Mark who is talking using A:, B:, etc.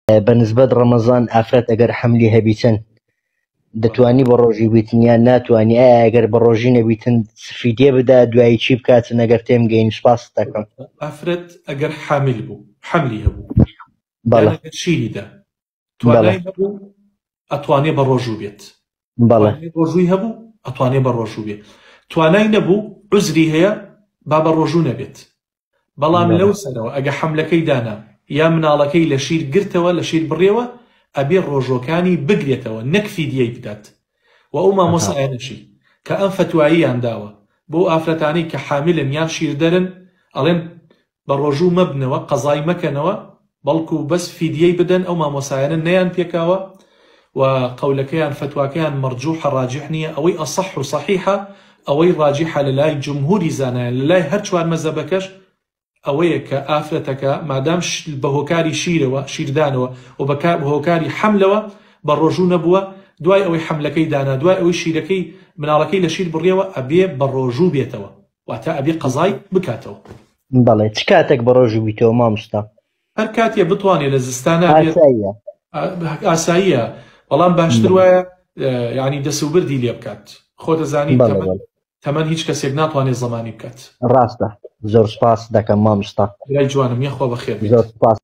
A: بالنسبة لرمضان ئافرەت ئەگەر حەملی هەبیتن دەتوانی بە ڕۆژی بیتن یان ناتوانی ئەگەر بە ڕۆژی نەبیتن فیدیە بدا دوایی چی بکاتن ئەگەر تێم گەین سپاس دەکەم.
B: ئافرەت ئەگەر حامل بوو حەملی هەبوو
A: بەڵێ
B: شیریدا توانای هەبوو ئەتوانێ بە ڕۆژوو بێت
A: بەڵێ
B: ڕۆژووی هەبوو ئەتوانێ بە ڕۆژوو بێت توانای نەبوو عوزری هەیە با بە ڕۆژوو نەبێت بەڵام لەو سەرەوە ئەگە حەملەکەی دانا یا مناڵەکەی لە شیر گرتەوە لە شیر بڕێوە ئەبێ ڕۆژۆکانی بگرێتەوە نەک فیدیەی بدات و ئەو مامۆسایانەشی کە ئەم فتواییان داوە بۆ ئافرەتانەی کە حاملن یان شیردەرن ئەڵێن بە ڕۆژوو مەبنەوە قەزای مەکەنەوە بەڵکو بەس فیدیەی بدەن ئەو مامۆسایانە نەیان پێکاوە و قەولەکەیان فتواکەیان مەرجوحە ڕاجح نییە ئەوەی ئەصح و صحیحە ئەوەی ڕاجحە لە لای جمهوری زانایان لە لای هەر چوار مەزەبەکەش ئەوەیە کە ئافرەتەکە مادام بە هۆکاری شیرەوە شیردانەوە و بە هۆکاری حەملەوە بە ڕۆژوو نەبووە دوای ئەوەی حەملەکەی دانا دوای ئەوەی شیرەکەی مناڵەکەی لە شیر بڕێەوە ئەبێ بە ڕۆژوو بێتەوە واتە ئەبێ قەزای بکاتەوە.
A: بەڵێ چ کاتێک بە ڕۆژوو بیتەوە مامۆستا؟
B: هەر کاتێ بتوانێت لە زستانە ئاساییە بەڵام باشتر وایە یعنی دەسوبردی لێ بکات خۆ دەزانی تەمەەن هیچ کەسێک ناتوانێت زەمانی بکات.
A: ڕاستە زۆر سپاس دەکەم مامۆستا.
B: لای جوانم یەخوا بەخێر بێت.
A: زۆر سپاس.